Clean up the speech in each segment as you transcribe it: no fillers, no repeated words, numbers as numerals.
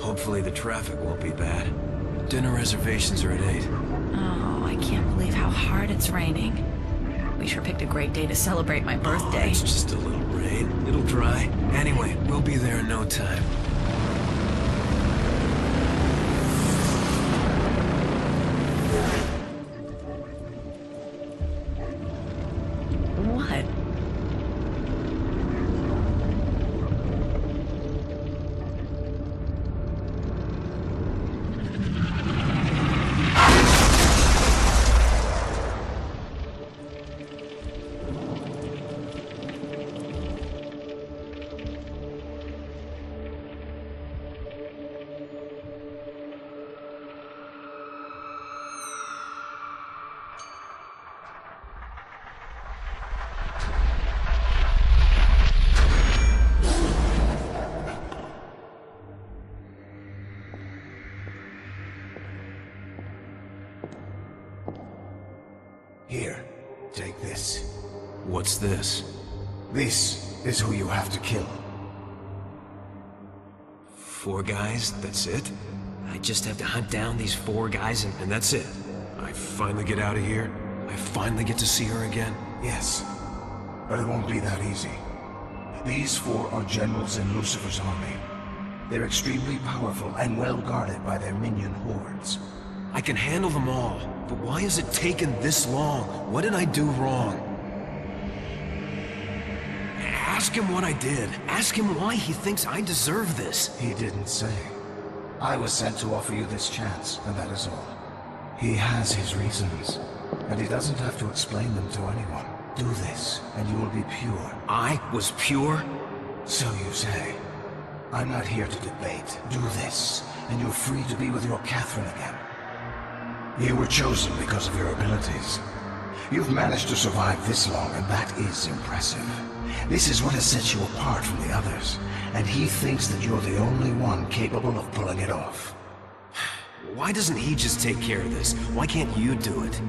Hopefully the traffic won't be bad. Dinner reservations are at 8. Oh, I can't believe how hard it's raining. We sure picked a great day to celebrate my birthday. Oh, it's just a little rain. It'll dry. Anyway, we'll be there in no time. What? Here, take this. What's this? This is who you have to kill. 4 guys? That's it? I just have to hunt down these 4 guys and that's it? I finally get out of here? I finally get to see her again? Yes, but it won't be that easy. These 4 are generals in Lucifer's army. They're extremely powerful and well guarded by their minion hordes. I can handle them all, but why has it taken this long? What did I do wrong? Ask him what I did. Ask him why he thinks I deserve this. He didn't say. I was sent to offer you this chance, and that is all. He has his reasons, and he doesn't have to explain them to anyone. Do this, and you will be pure. I was pure? So you say. I'm not here to debate. Do this, and you're free to be with your Catherine again. You were chosen because of your abilities. You've managed to survive this long, and that is impressive. This is what has set you apart from the others, and he thinks that you're the only one capable of pulling it off. Why doesn't he just take care of this? Why can't you do it?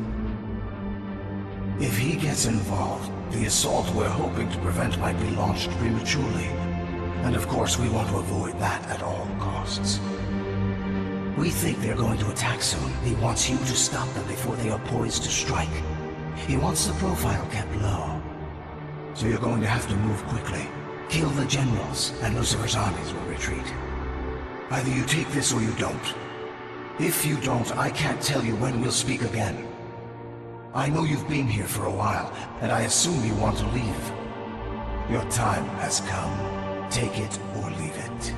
If he gets involved, the assault we're hoping to prevent might be launched prematurely. And of course, we want to avoid that at all costs. We think they're going to attack soon. He wants you to stop them before they are poised to strike. He wants the profile kept low. So you're going to have to move quickly. Kill the generals, and Lucifer's armies will retreat. Either you take this or you don't. If you don't, I can't tell you when we'll speak again. I know you've been here for a while, and I assume you want to leave. Your time has come. Take it or leave it.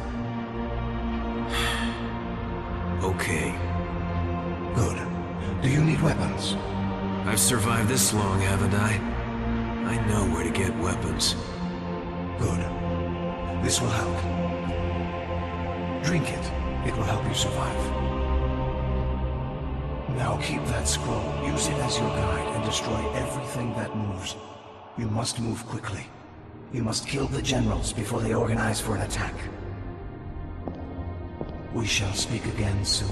Okay. Good. Do you need weapons? I've survived this long, haven't I? I know where to get weapons. Good. This will help. Drink it. It will help you survive. Now keep that scroll. Use it as your guide and destroy everything that moves. You must move quickly. You must kill the generals before they organize for an attack. We shall speak again soon.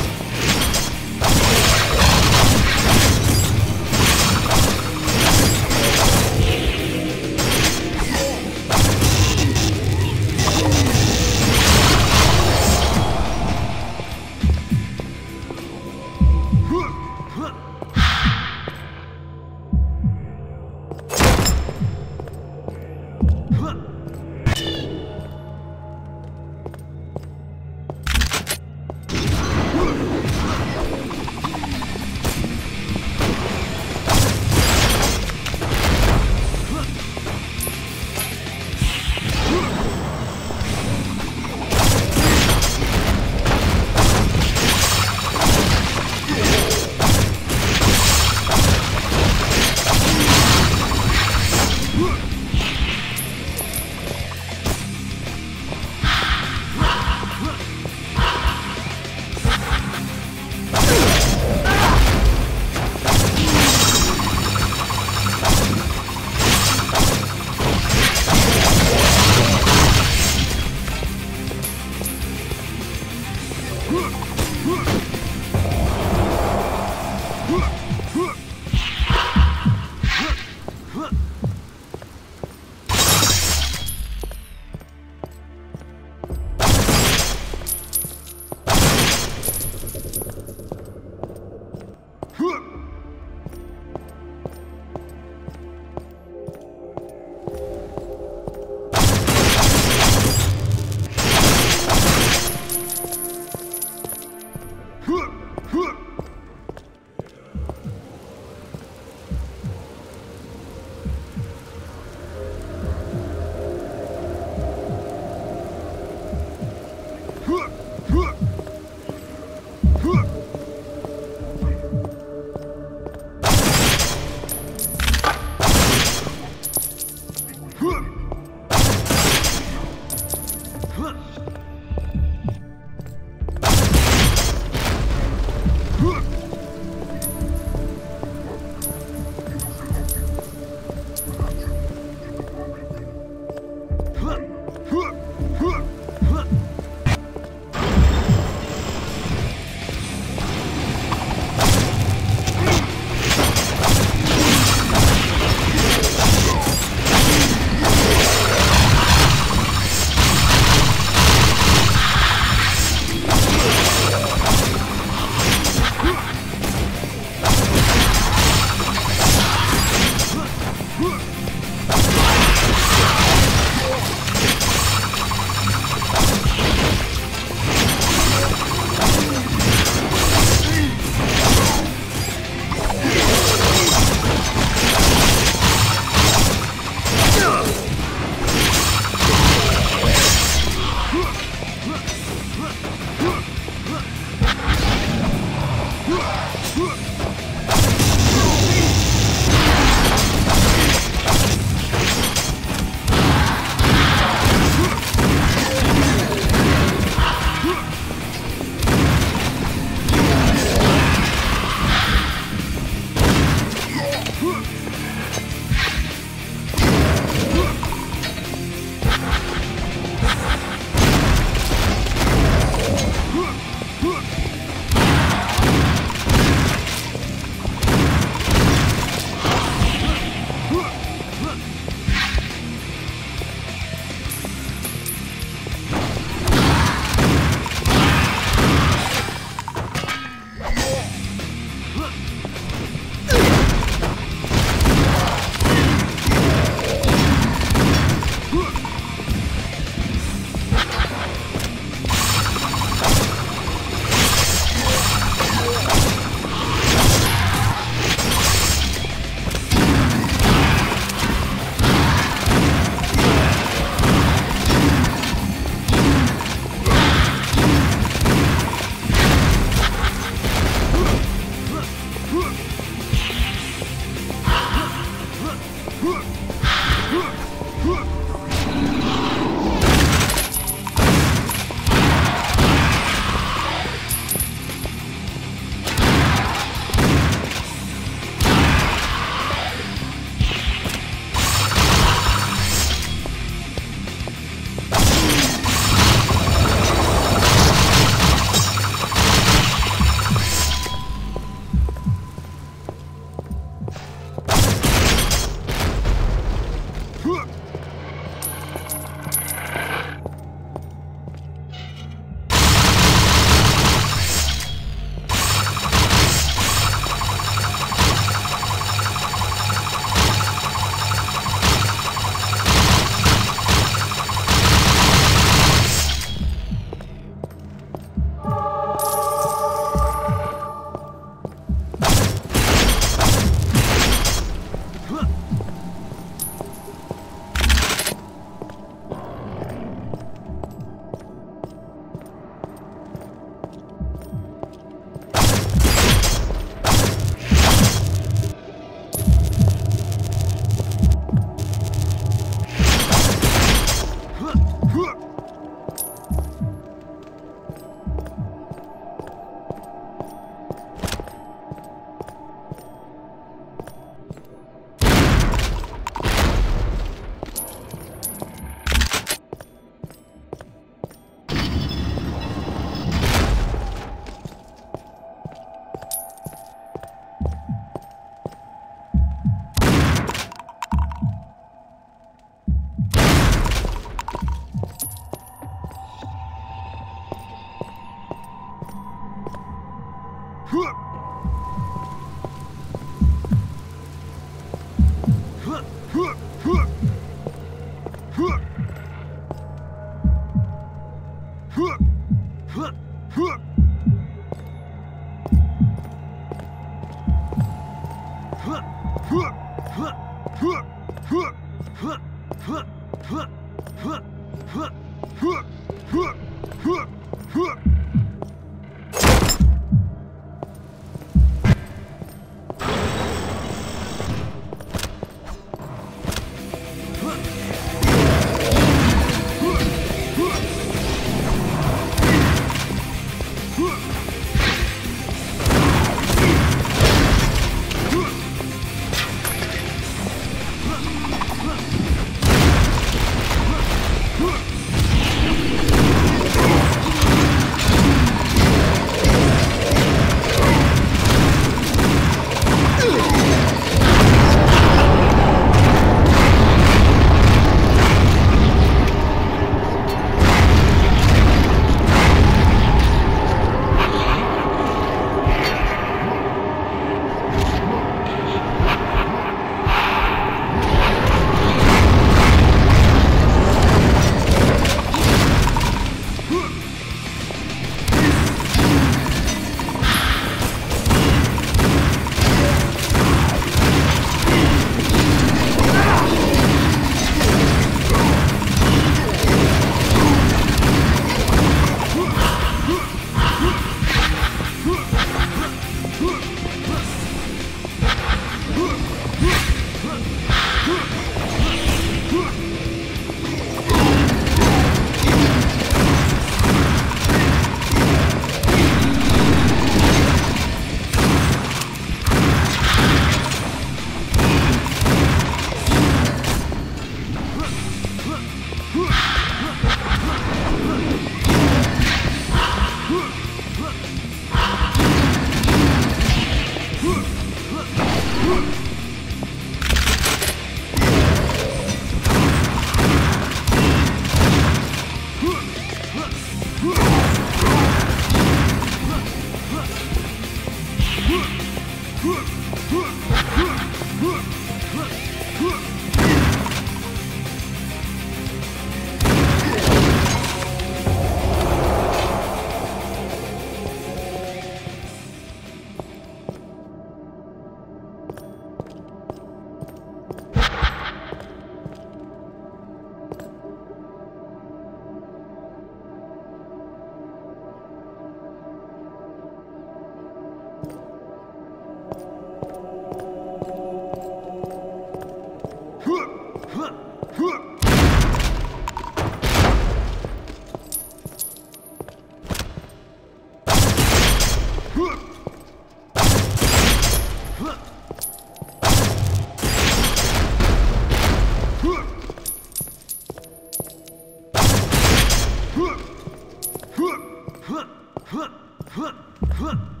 Huh.